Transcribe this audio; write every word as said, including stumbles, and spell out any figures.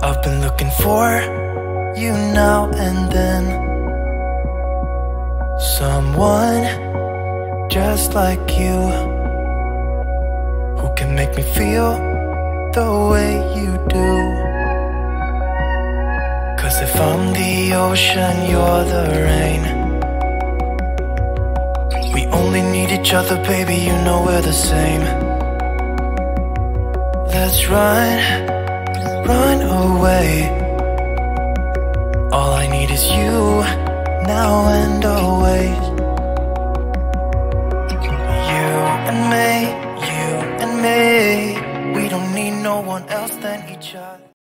I've been looking for you now and then, someone just like you, who can make me feel the way you do. Cause if I'm the ocean, you're the rain. We only need each other, baby, you know we're the same. Let's run, run away. All I need is you, now and always.